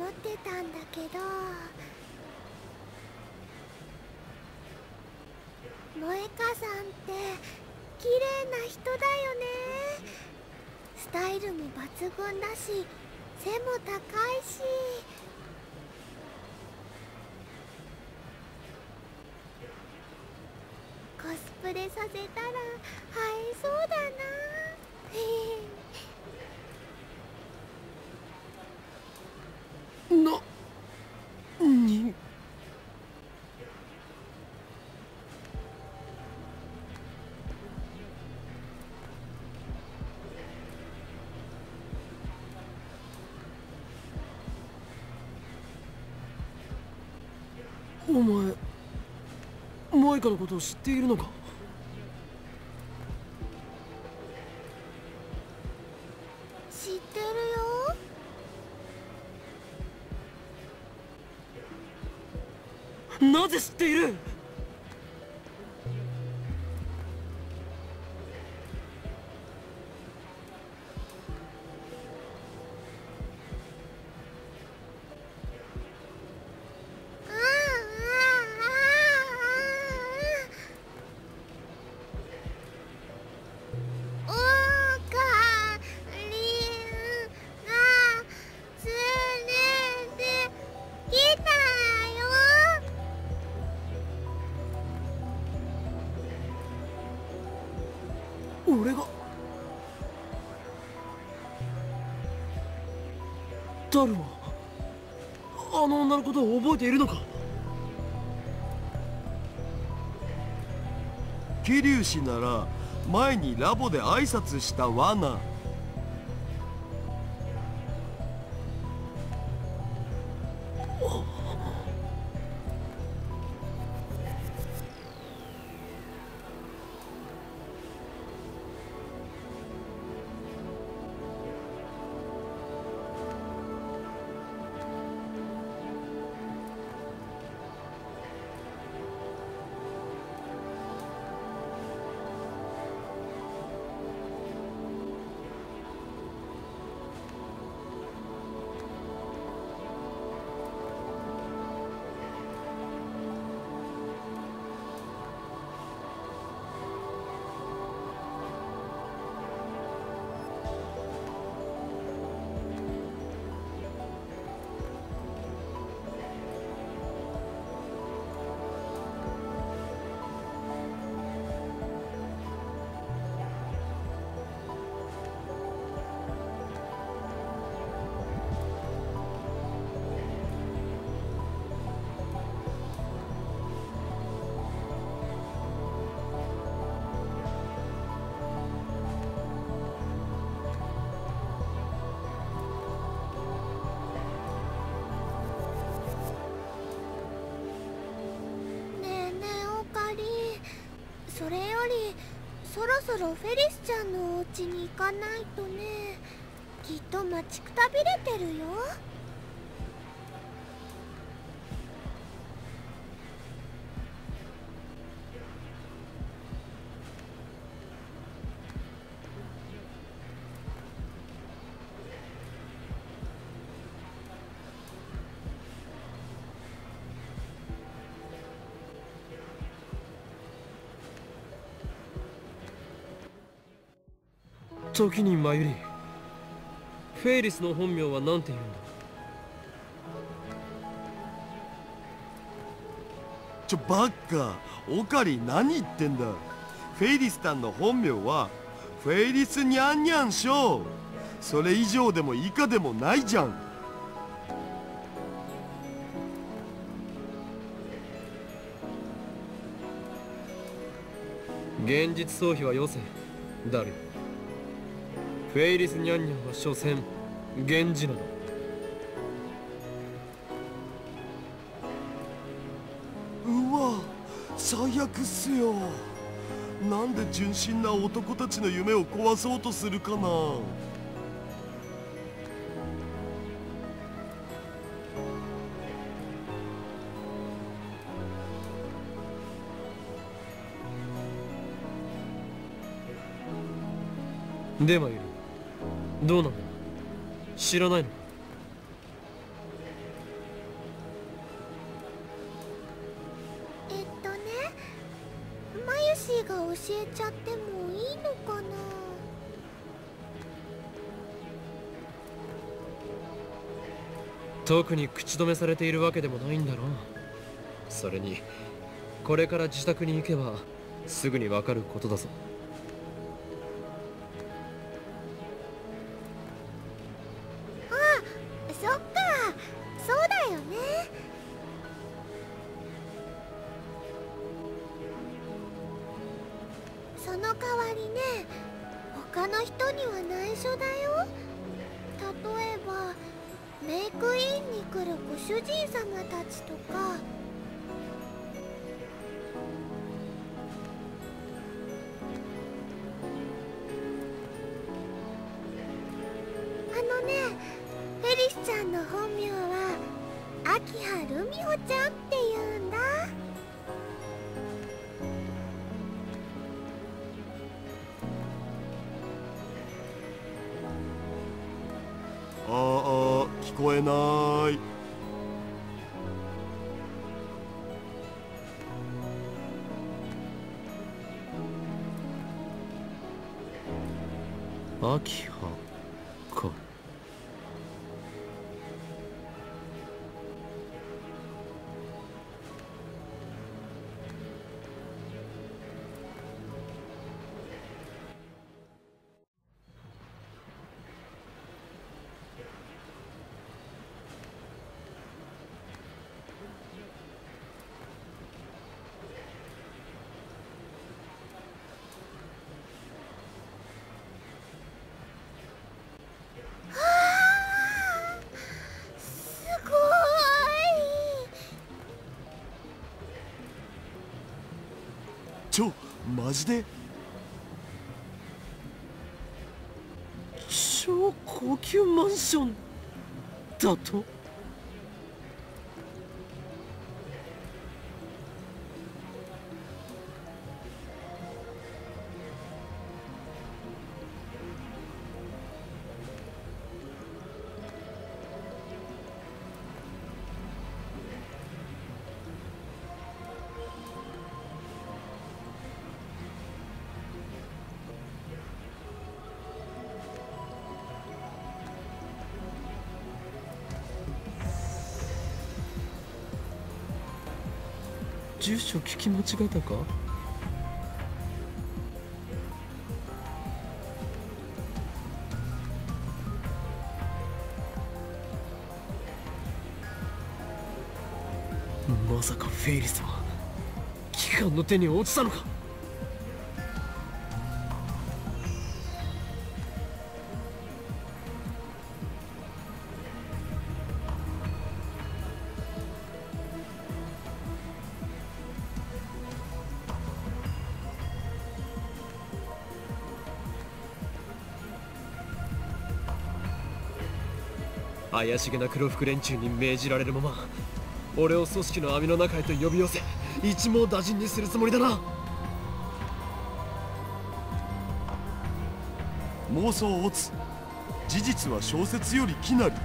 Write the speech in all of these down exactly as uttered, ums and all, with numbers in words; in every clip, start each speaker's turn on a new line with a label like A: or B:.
A: 思ってたんだけど、萌歌さんって綺麗な人だよね。スタイルも抜群だし、背も高いし。コスプレさせたら映えそうだな。
B: な、にお前、マイカのことを知っているのか？
A: 知ってるよ。
B: なぜ知っている？俺がダルはあの女のことを覚えているのか？
C: 桐生氏なら前にラボで挨拶したわな。
A: それよりそろそろフェリスちゃんのお家に行かないとね。きっと待ちくたびれてるよ。
B: 時にマユリ、フェイリスの本名は何て言うんだ？
C: ちょバッカ、オカリ何言ってんだ。フェイリスタンの本名はフェイリスニャンニャンショー。それ以上でも以下でもないじゃん。
B: 現実逃避はよせ、ダル。フェイリスニャンニャンは所詮源氏など。
C: うわ、最悪っすよ。なんで純真な男たちの夢を壊そうとするかな。
B: でマユリ、どうなんだ？知らないのか？
A: ルシーが教えちゃってもいいのかな。
B: 特に口止めされているわけでもないんだろう。それにこれから自宅に行けばすぐにわかることだぞ。
A: あ、そっか、そうだよね。その代わりね、他の人には内緒だよ。例えばメイクインに来るご主人様たちとか。あのね、フェリスちゃんの本名は秋葉ルミホちゃんっていうんだ。
C: ああ、聞こえない。
B: 秋葉か。
A: すごい。
C: ちょ、マジで？
B: 超高級マンションだと？住所聞き間違えたか？まさかフェイリスは機関の手に落ちたのか？怪しげな黒服連中に命じられるまま俺を組織の網の中へと呼び寄せ一網打尽にするつもりだな。
C: 妄想オツ、事実は小説よりきなり。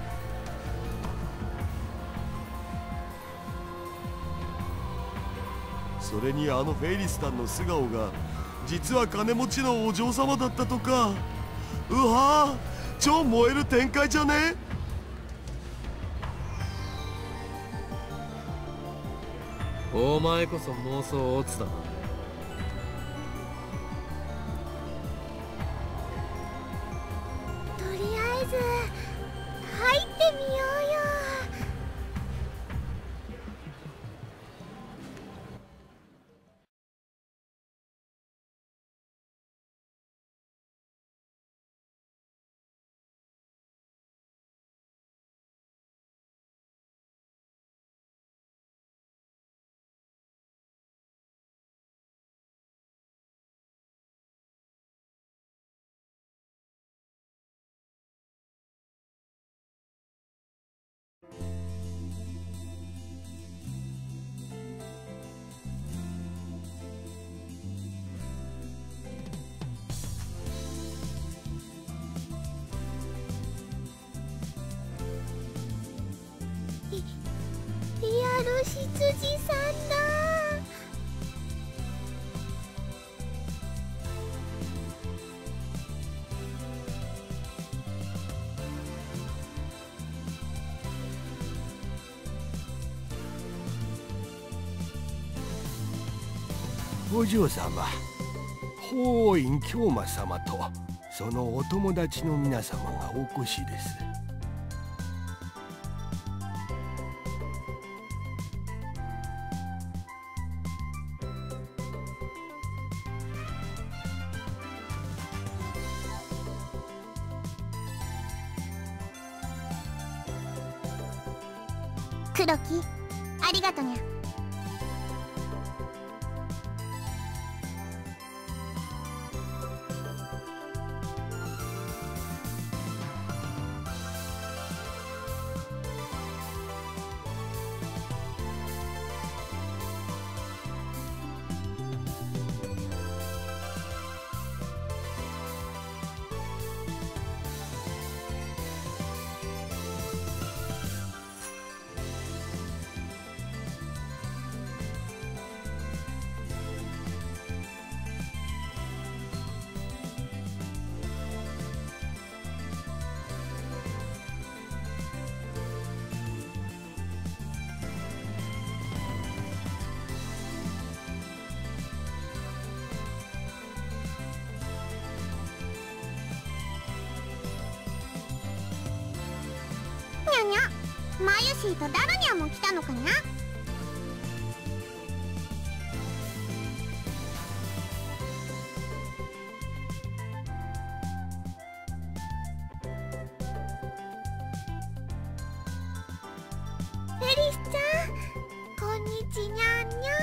C: それにあのフェイリスタンの素顔が実は金持ちのお嬢様だったとか。うわー、超燃える展開じゃね？
B: お前こそ妄想オツだな。
A: とりあえず入ってみようよ。リアル執事さんだ。
D: ご嬢様、法院京馬様とそのお友達の皆様がお越しです。
A: 黒木、ありがとにゃ。にゃにゃ、マユシーとダルニャンも来たのかにゃ。フェリスちゃん、こんにちにゃんに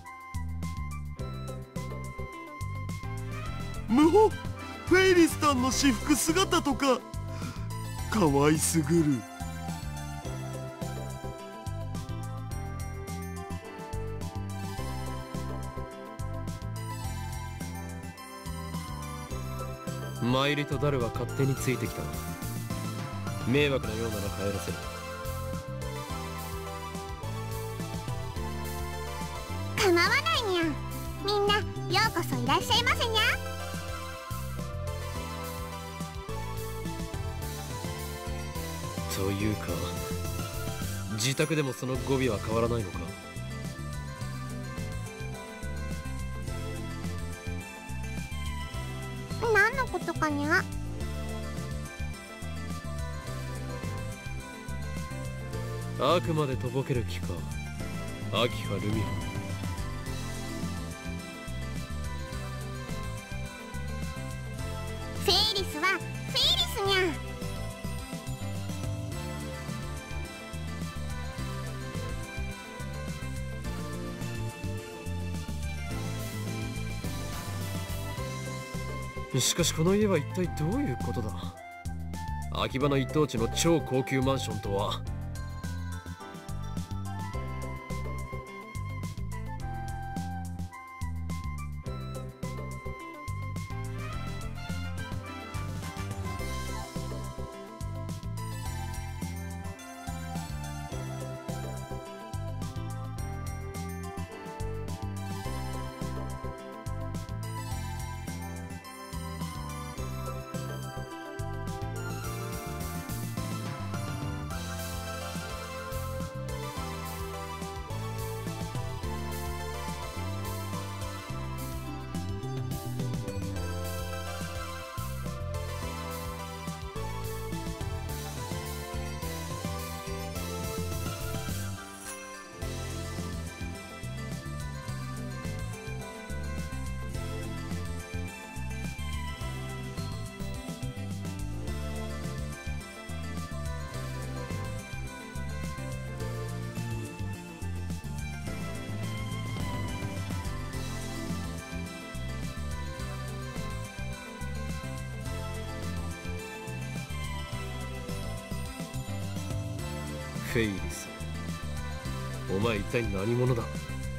A: ゃん。
C: むほ、フェイリスタンの私服姿とかかわいすぐる。
B: マイリとダルは勝手についてきた。迷惑なようなら帰らせる。
A: 構わないにゃ。みんなようこそいらっしゃいませにゃ。
B: というか、自宅でもその語尾は変わらないのか。
A: 何のことかにゃ。
B: あくまでとぼける気か、アキハ・ルミハ。
A: フェイリスはフェイリスにゃ。
B: しかしこの家は一体どういうことだ。秋葉の一等地の超高級マンションとは。フェイリス、お前一体何者だ。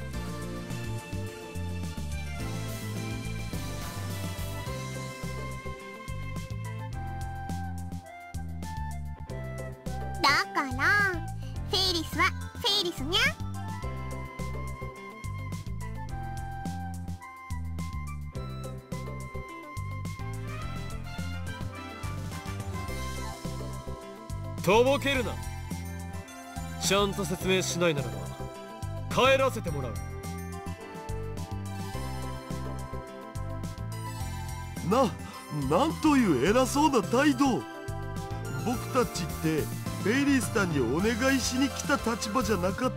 A: だからフェイリスはフェイリスにゃ。
B: とぼけるな。ちゃんと説明しないならば帰らせてもらう。
C: な、なんという偉そうな態度。僕たちってフェイリスタンにお願いしに来た立場じゃなかった？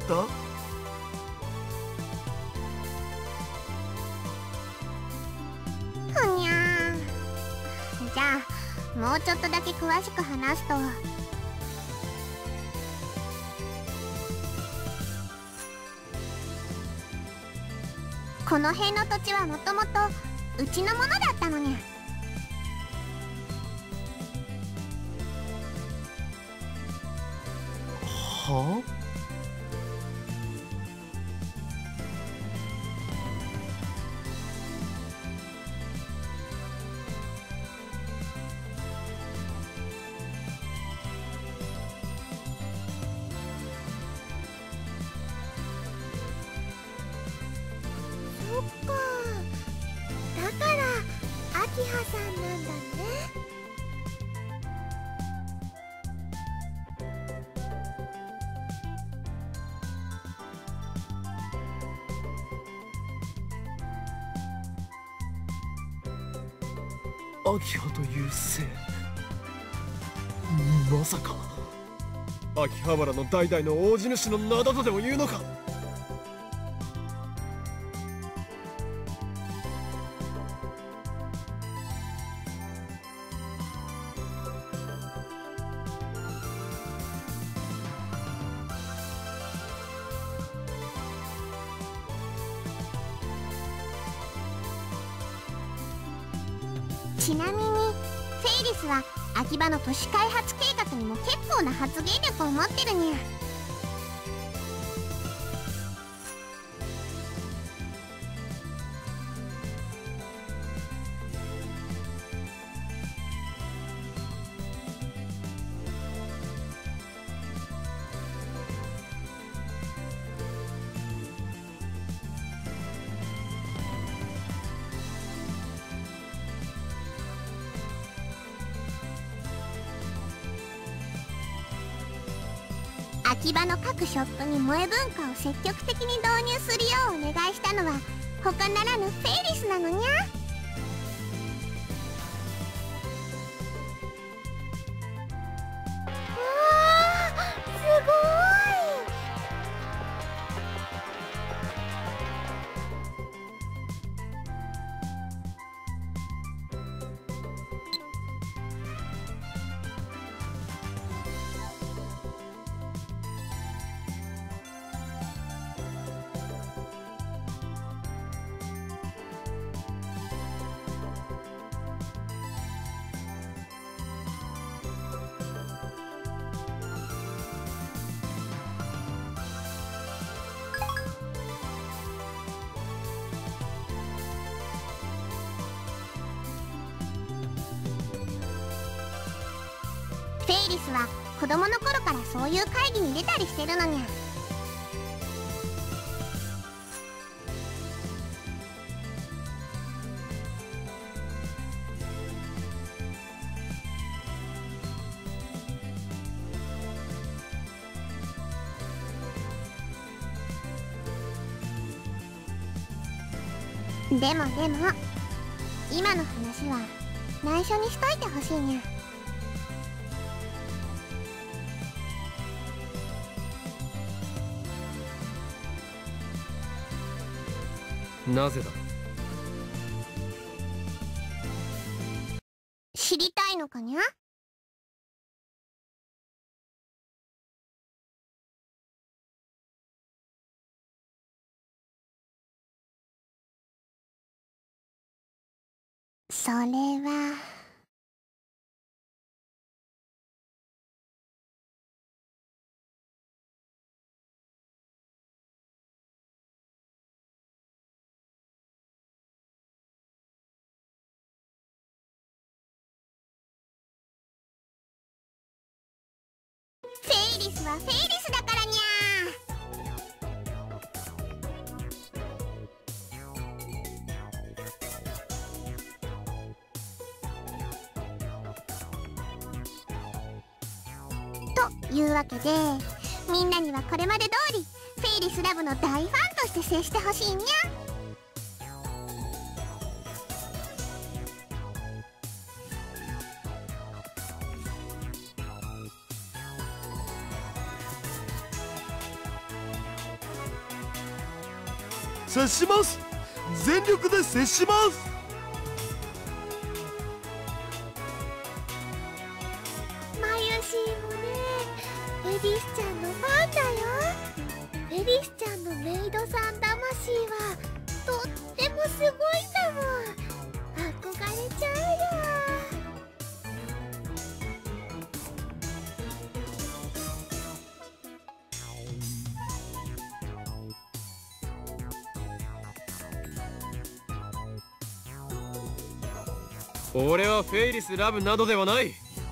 A: ふにゃー。じゃあもうちょっとだけ詳しく話すと、この辺の土地はもともとうちのものだったのにゃ。
C: はあ？
A: そっか、だから秋葉さんなんだね。
B: 秋葉という姓、まさか秋葉原の代々の大地主の名だとでも言うのか？
A: ちなみにフェイリスは秋葉の都市開発計画にも結構な発言力を持ってるにゃ。秋葉の各ショップに萌え文化を積極的に導入するようお願いしたのは他ならぬフェイリスなのにゃ。フェイリスは子供の頃からそういう会議に出たりしてるのにゃ。でもでも今の話は内緒にしといてほしいにゃ。
B: なぜだ？
A: 知りたいのかにゃ？それはフェイリスはフェイリスだからにゃ。というわけでみんなにはこれまで通りフェイリスラブの大ファンとして接してほしいにゃ。
C: 接します。全力で接します。
A: マユシーもね、フェリスちゃんのファンだよ。フェリスちゃんのメイドさん魂はとってもすごいんだもん。憧れちゃうよ。
B: 俺はフェイリスラブなどではない。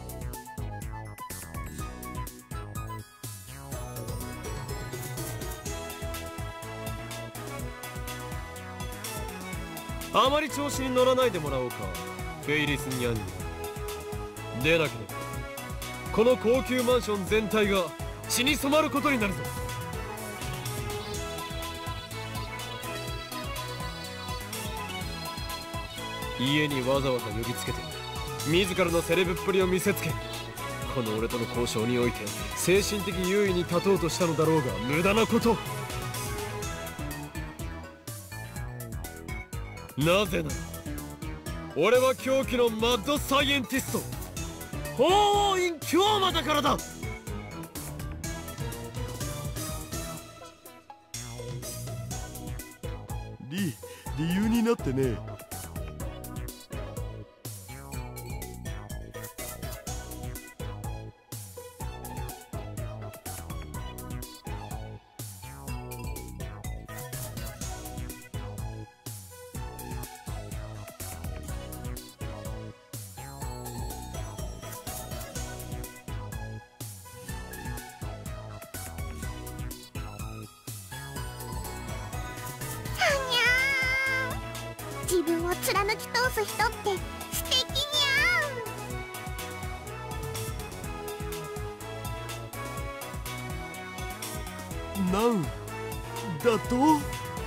B: あまり調子に乗らないでもらおうか、フェイリスニャンニャン。でなければこの高級マンション全体が血に染まることになるぞ。家にわざわざ呼びつけて自らのセレブっぷりを見せつけ、この俺との交渉において精神的優位に立とうとしたのだろうが無駄なこと。なぜなら俺は狂気のマッドサイエンティスト法王院京馬だからだ。
C: 理理由になってね。
A: 自分を貫き通す人って素敵に
C: ゃん。なんだと？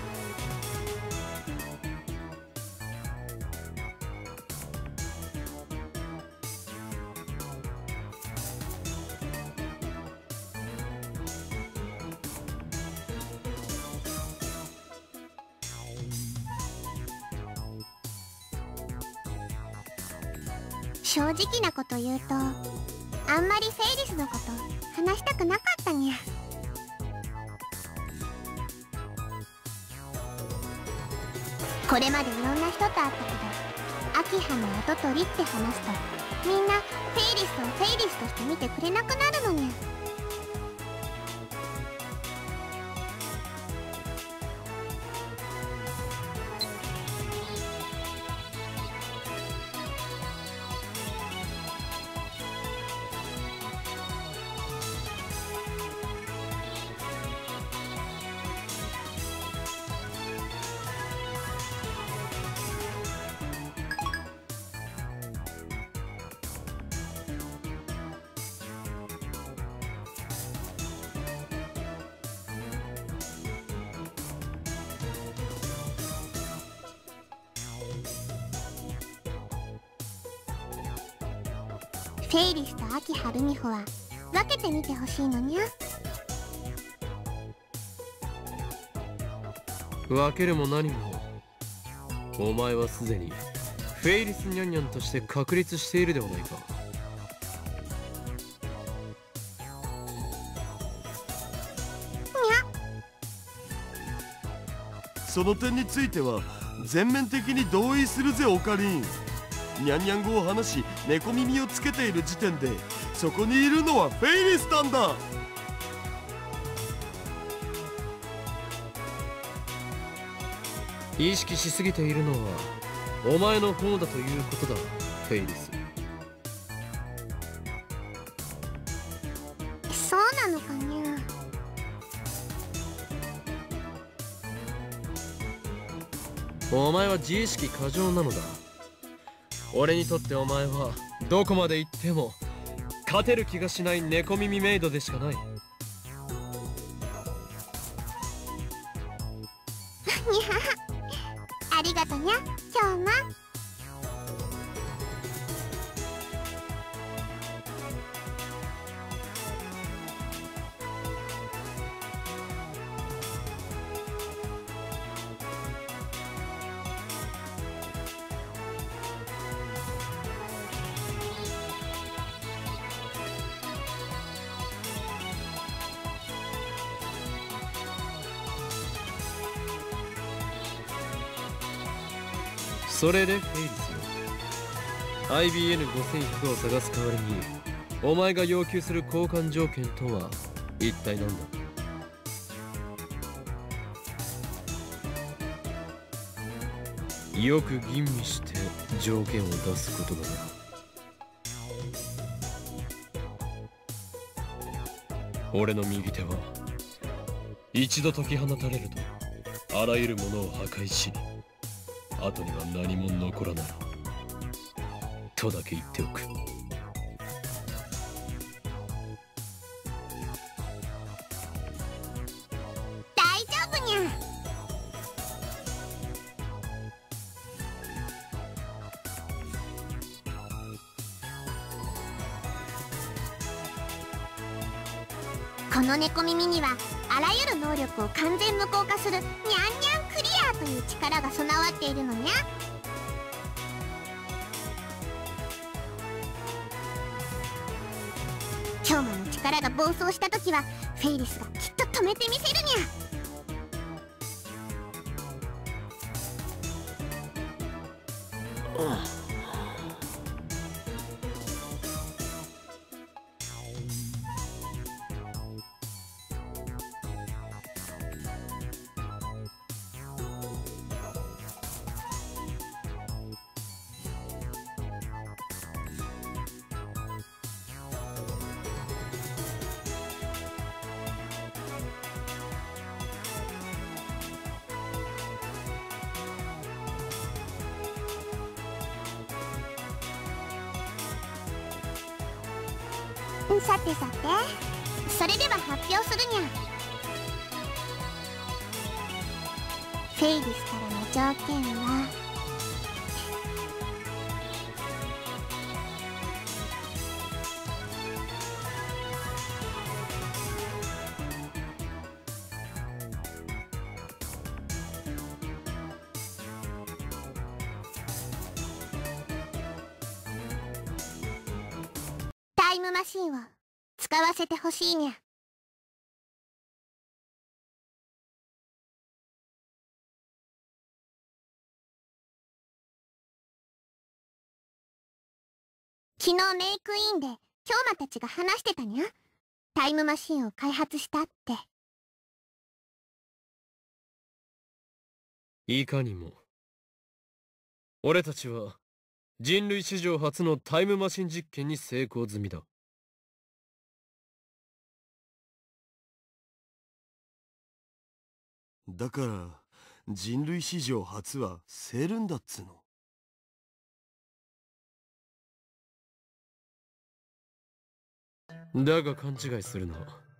A: 正直なこと言うと、あんまりフェイリスのこと話したくなかったにゃ。これまでいろんな人と会ったけど、アキハの跡取りって話すとみんなフェイリスをフェイリスとして見てくれなくなるのにゃ。フェイリスとアキハルミホは分けてみてほしいのにゃ。
B: 分けるも何もお前はすでにフェイリスニャンニャンとして確立しているではないか。
C: その点については全面的に同意するぜオカリン。ニャンニャン語を話し猫耳をつけている時点でそこにいるのはフェイリスタンだ。
B: 意識しすぎているのはお前の方だということだ、フェイリス。
A: そうなのかにゃ。
B: お前は自意識過剰なのだ。俺にとってお前はどこまで行っても勝てる気がしない猫耳メイドでしかない。
A: にゃありがとにゃ、京馬。
B: それでフェイリスよ。 アイビーエヌごせんひゃく を探す代わりにお前が要求する交換条件とは一体何だ？よく吟味して条件を出すことだな。俺の右手は一度解き放たれるとあらゆるものを破壊し、後には何も残らないとだけ言っておく。
A: 大丈夫にゃ。この猫耳にはあらゆる能力を完全無効化するニャンニャンクリアという力が備わっているのにゃ。超魔の力が暴走した時はフェイリスがきっと止めてみせるにゃ。さてさて、それでは発表するにゃ。フェイリスからの条件はタイムマシンを使わせてほしいにゃ。昨日メイクインで京馬たちが話してたにゃ。タイムマシンを開発したって。
B: いかにも。俺たちは人類史上初のタイムマシン実験に成功済みだ。
C: だから人類史上初はセルンだっつの。
B: だが勘違いするな。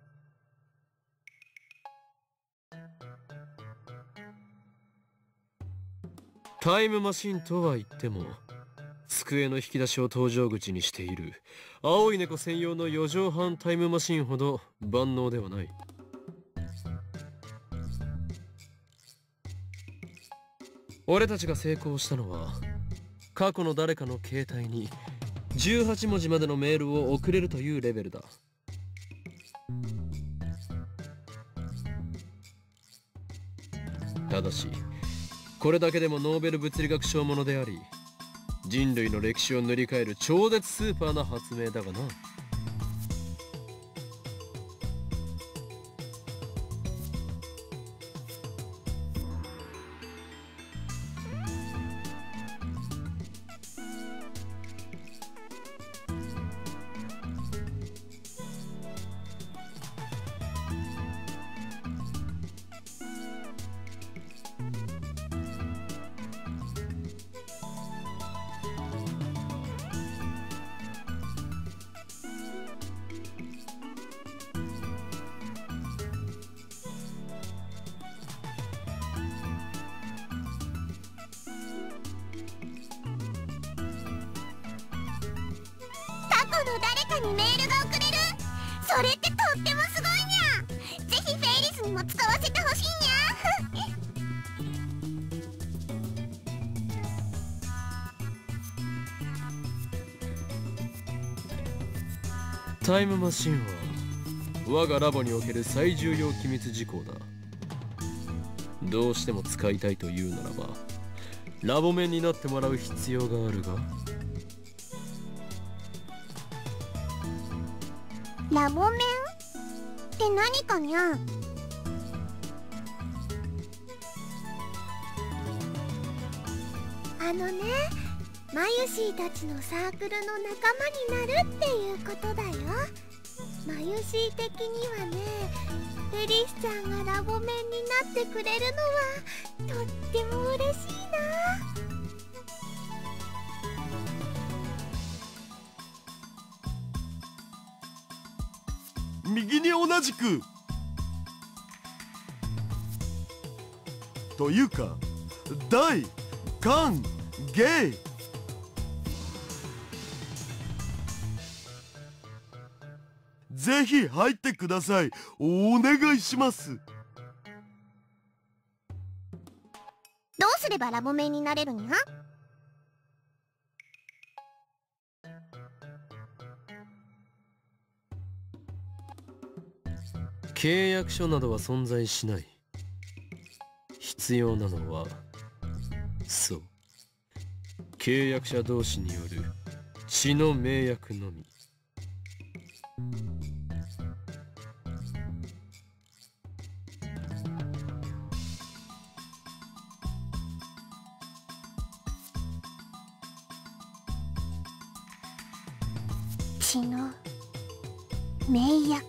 B: タイムマシンとは言っても机の引き出しを搭乗口にしている青い猫専用のよ畳半タイムマシンほど万能ではない。俺たちが成功したのは過去の誰かの携帯にじゅうはちもじまでのメールを送れるというレベルだ。ただしこれだけでもノーベル物理学賞ものであり、人類の歴史を塗り替える超絶スーパーな発明だがな。
A: 誰かにメールが送れる。それってとってもすごいにゃ。ぜひフェイリスにも使わせてほしいにゃ。
B: タイムマシンは我がラボにおける最重要機密事項だ。どうしても使いたいというならばラボメンになってもらう必要があるが。
A: ラボメンって何かにゃ？あのね、マユシーたちのサークルの仲間になるっていうことだよ。マユシー的にはね、フェリスちゃんがラボメンになってくれるのはとっても嬉しいな。
C: 右に同じく。というか大歓迎。ぜひ入ってください。お願いします。
A: どうすればラボメンになれるにゃ？
B: 契約書などは存在しない。必要なのは、そう、契約者同士による血の盟約のみ。
A: 血の盟約。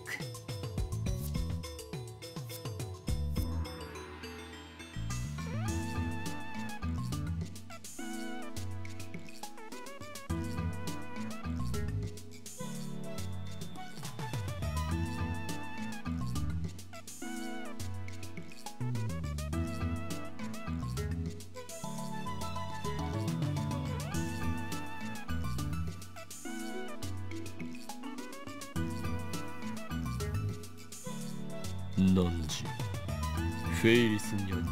B: 何時フェイリスニャンニャンよ、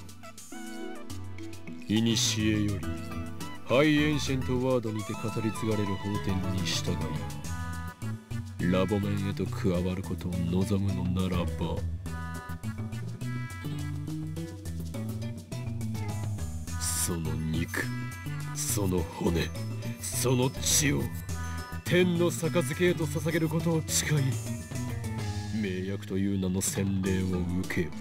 B: いにしえよりハイエンシェントワードにて語り継がれる法典に従いラボメンへと加わることを望むのならば、その肉、その骨、その血を天の杯へと捧げることを誓い、盟約という名の洗礼を受けよ。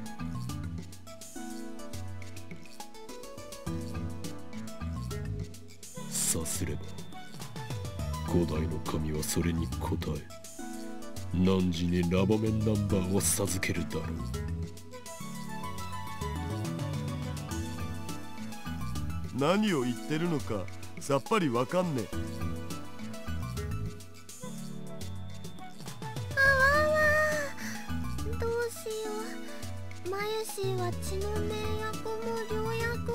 B: さすれば古代の神はそれに応え、汝にラボメンナンバーを授けるだろう。
C: 何を言ってるのかさっぱりわかんねえ。
A: マユシーは血の盟約も良薬も飲んでないよ。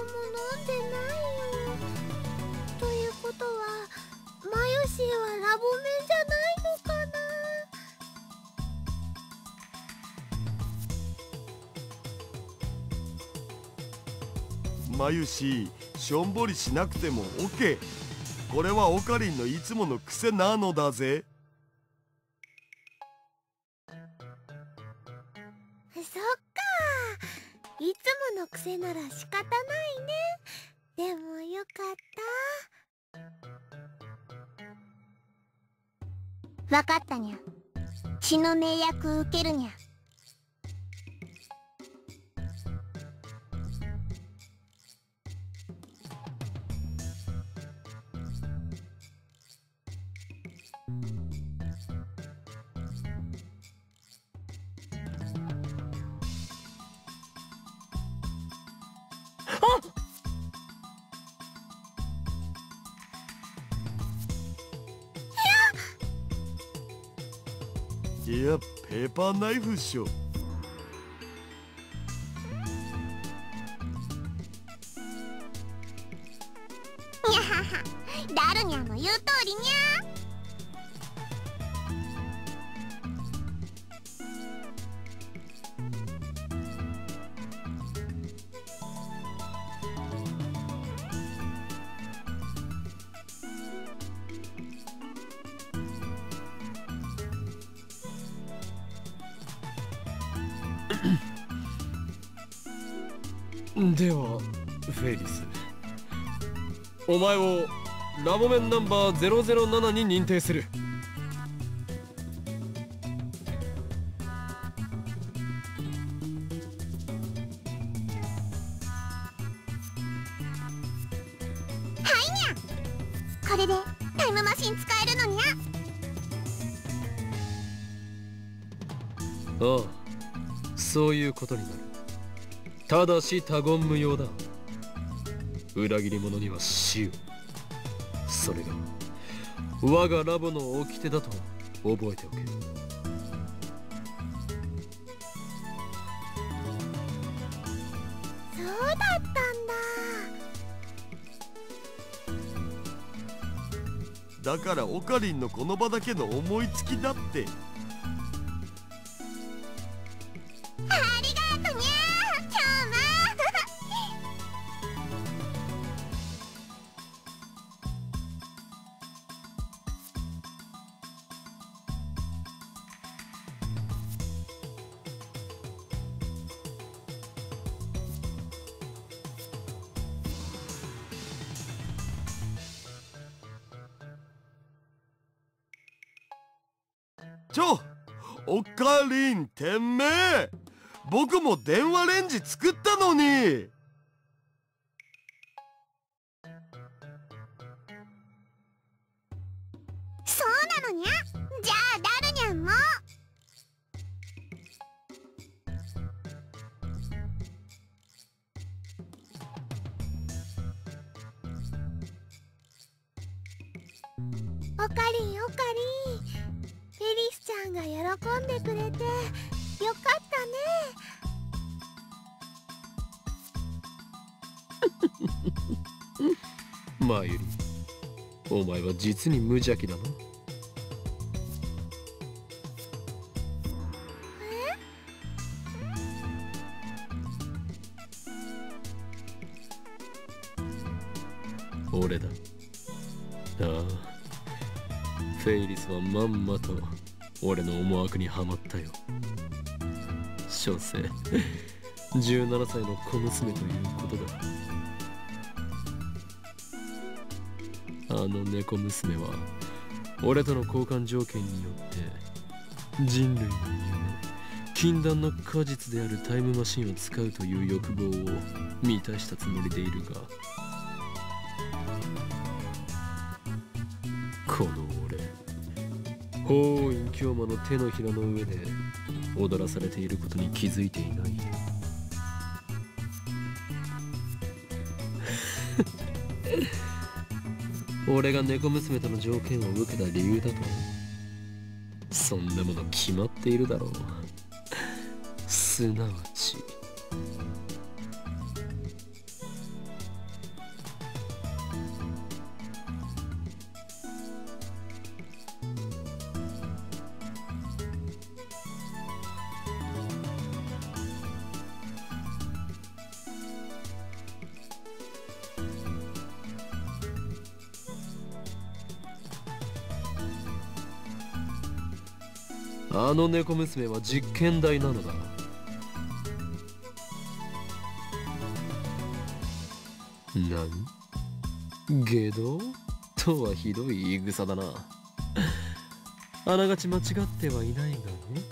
A: ということはマユシーはラボメンじゃないのか
C: な。マユシー、しょんぼりしなくても オーケー。 これはオカリンのいつもの癖なのだぜ。
A: そっか、いつもの癖なら仕方ないね。でもよかった。わかったにゃ。血の盟約受けるにゃ。
C: いや、ペーパーナイフっしょ。
A: にゃはは、ダルニャの言う通りにゃ。
B: ではフェイリス、 お前をラボメンナンバーゼロゼロななに認定する。
A: これでタイムマシン使えるのにゃ。
B: ああ、そういうことになる。ただし他言無用だ。裏切り者には死を。それが我がラボの掟だと覚えておけ。
A: そうだったんだ。
C: だからオカリンのこの場だけの思いつきだって。
A: ありがとにゃー、ちゃーま
C: ちょ、オカリンてめえ、僕も電話レンジ作ったのに。
A: そうなのにゃ。じゃあダルニャンも。オカリンオカリン、フェリスちゃんが喜んでくれてよかったね。
B: マユリ、お前は実に無邪気だな。俺だ。ああ、フェイリスはまんまと俺の思惑にはまったよ。所詮じゅうななさいの小娘ということだ。あの猫娘は俺との交換条件によって人類の夢、禁断の果実であるタイムマシンを使うという欲望を満たしたつもりでいるが、この俺、法院京馬の手のひらの上で踊らされていることに気づいていない。俺が猫娘との条件を受けた理由だと、そんなもの決まっているだろう。すなわちあの猫娘は実験台なのだ。何？下道とはひどい言い草だな。あながち間違ってはいないがね。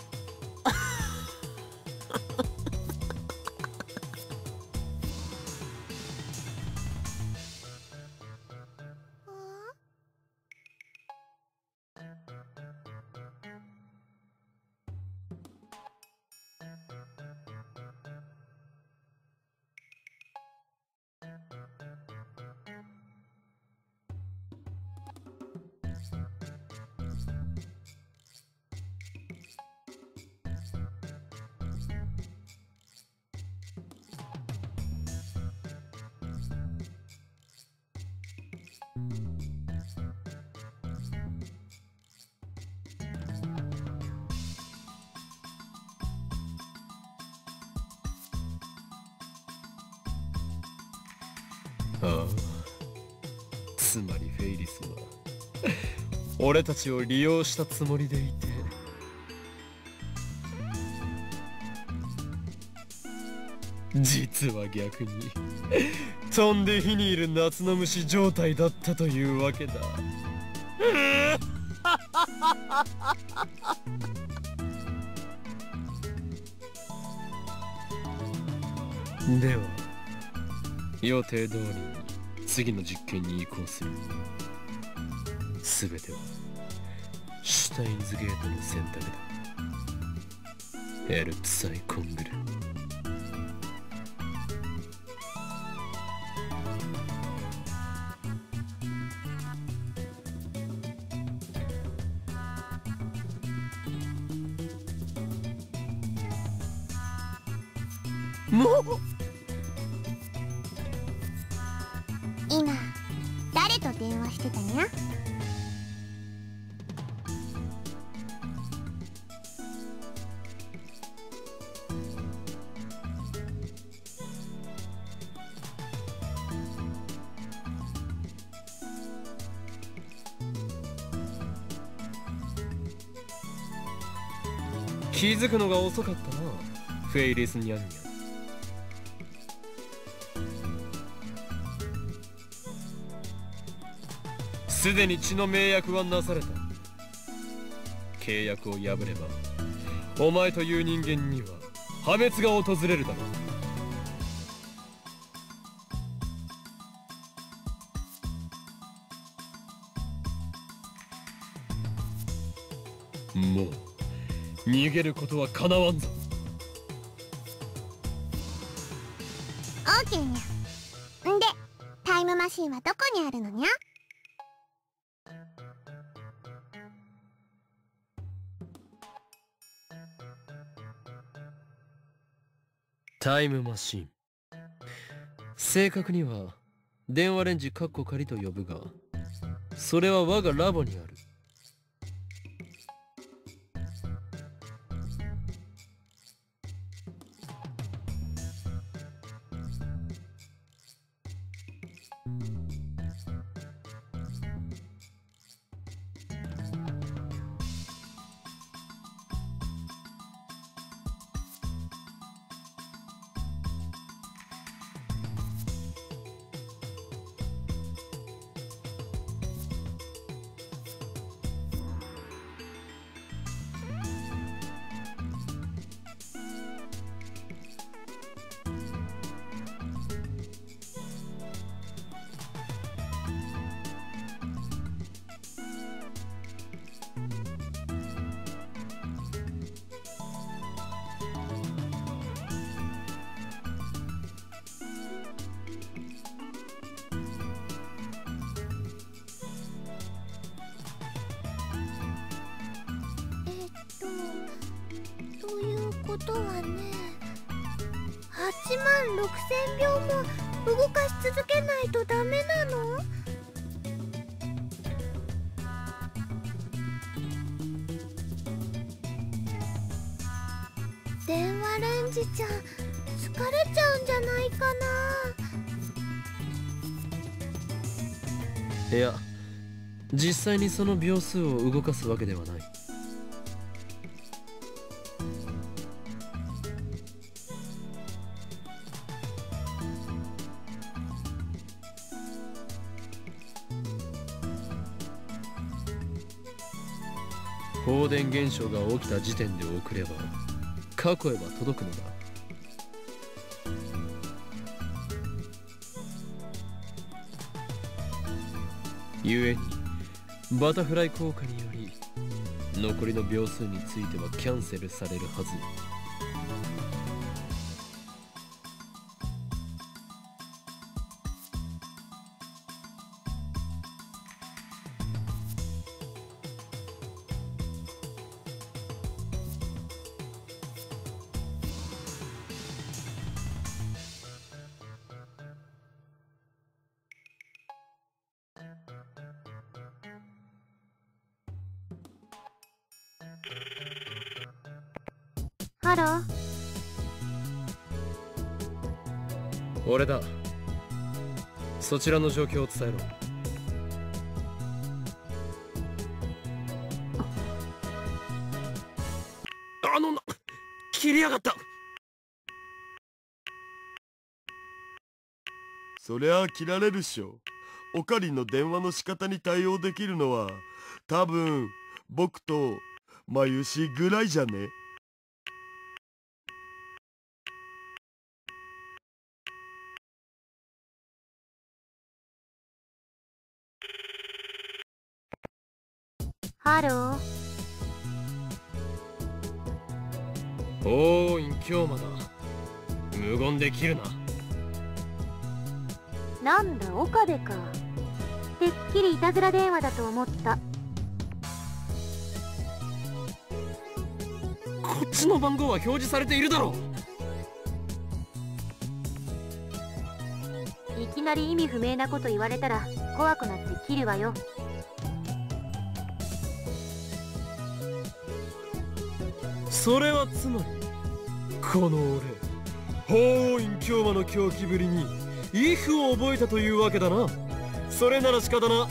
B: ああ、つまりフェイリスは俺たちを利用したつもりでいて、 実は逆に飛んで火にいる夏の虫状態だったというわけだ。では予定通りに次の実験に移行する。すべてはシュタインズゲートの選択だ。エルプサイコングル。もう
A: 今誰と電話してたにゃ？
B: 気づくのが遅かったな、フェイリスニャンニャン。すでに血の盟約はなされた。契約を破ればお前という人間には破滅が訪れるだろう。もう逃げることはかなわんぞ。
A: オーケーにゃ。んでタイムマシンはどこにあるのにゃ？
B: タイムマシン、正確には電話レンジカッコ仮と呼ぶが、それは我がラボにある。
A: ということはね、はちまんろくせんびょうも動かし続けないとダメなの？電話レンジちゃん疲れちゃうんじゃないかな。
B: いや、実際にその秒数を動かすわけではない。放電現象が起きた時点で送れば過去へは届くのだ。故にバタフライ効果により残りの秒数についてはキャンセルされるはず。
A: ハロー。
B: 俺だ。そちらの状況を伝えろ。あのな、切りやがった。
C: そりゃ切られるっしょ。オカリンの電話の仕方に対応できるのは多分僕とマユシぐらいじゃね。
A: ハロー。
B: おーい、今日まだ無言で切るな。
A: なんだ岡部か。てっきりいたずら電話だと思った。
B: こっちの番号は表示されているだろ
A: う。いきなり意味不明なこと言われたら怖くなって切るわよ。
B: それはつまりこの俺法院京馬の狂気ぶりにイフを覚えたというわけだな。それなら仕方な。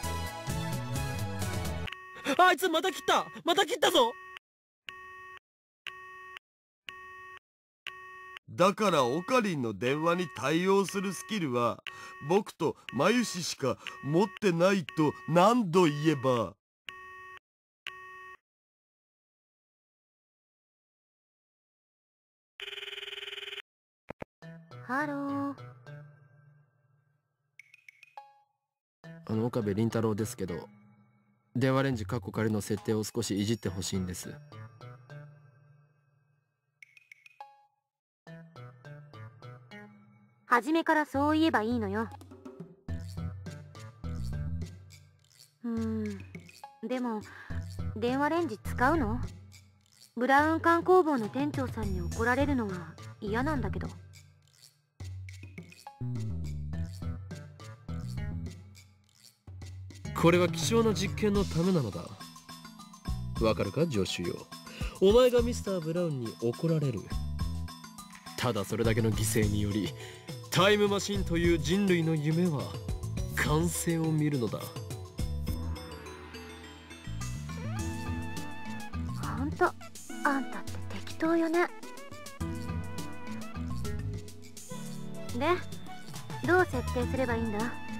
B: あいつまた切ったまた切ったぞ。
C: だからオカリンの電話に対応するスキルは僕とマユシしか持ってないと何度言えば。
A: ハロー。
E: あの岡部倫太郎ですけど、電話レンジカッコ仮の設定を少しいじってほしいんです。
A: 初めからそう言えばいいのよ。うーん、でも電話レンジ使うの？ブラウン管工房の店長さんに怒られるのは嫌なんだけど。
B: これは貴重な実験のためなのだ。わかるか助手よ。お前がミスター・ブラウンに怒られる。ただそれだけの犠牲によりタイムマシンという人類の夢は完成を見るのだ。
A: ほんとあんたって適当よね。でどう設定すればいいんだ？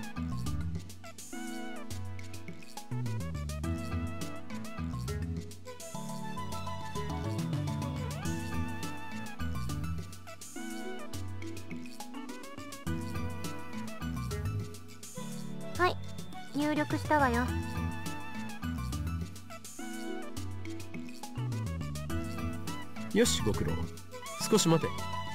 A: はい、入力したわよ。
B: よしご苦労。少し待て。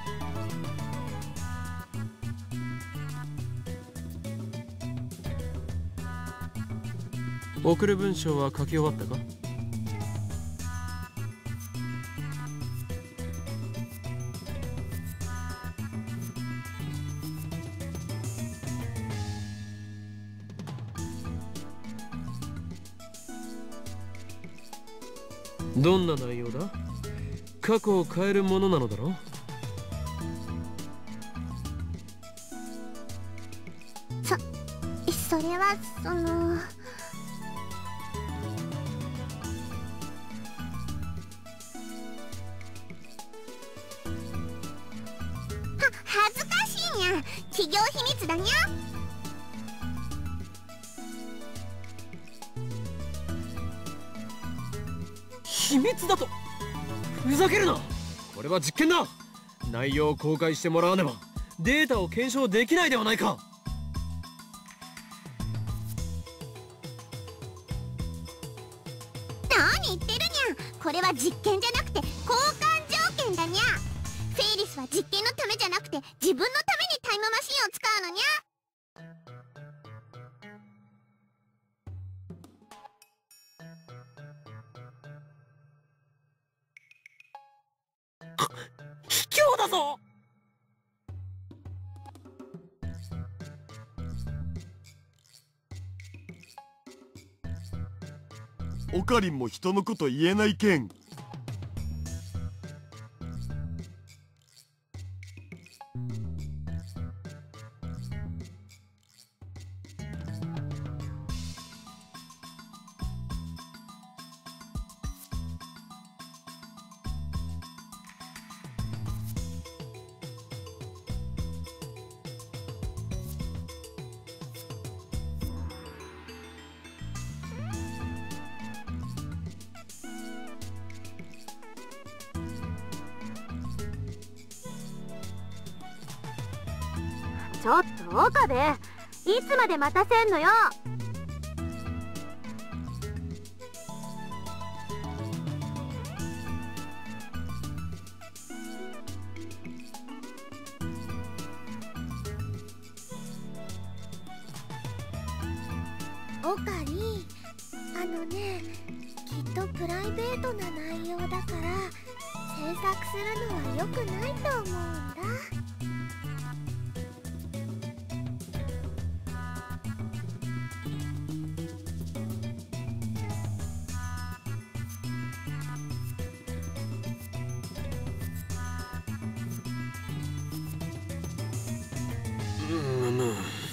B: 送る文章は書き終わったか？どんな内容だ？過去を変えるものなのだろう？
A: そ、それはその。は、恥ずかしいにゃ。企業秘密だにゃ。
B: 秘密だと？ふざけるな。これは実験だ。内容を公開してもらわねばデータを検証できないではないか。
A: 何言ってるにゃ。これは実験じゃなくて交換条件だにゃ。フェイリスは実験のためじゃなくて自分のためにタイムマシンを使うのにゃ。
B: 卑怯だぞ。
C: オカリンも人のこと言えないけん。
A: ちょっと岡部、いつまで待たせんのよ。オカリ、あのね、きっとプライベートな内容だから制作するのは良くないと思うんだ。
E: むむ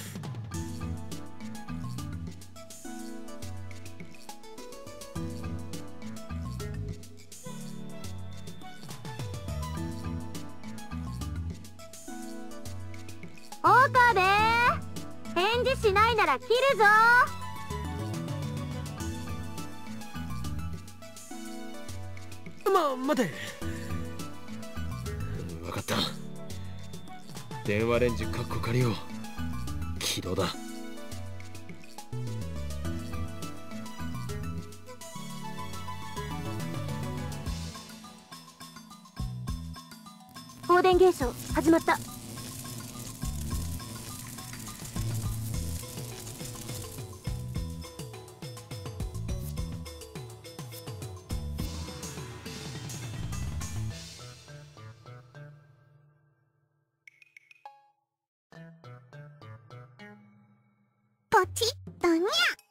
A: 岡部、返事しないなら切るぞ。
E: ま、待て。分かった。電話レンジカッコ仮を起動だ。
A: 放電現象始まった。ポチッとにゃ。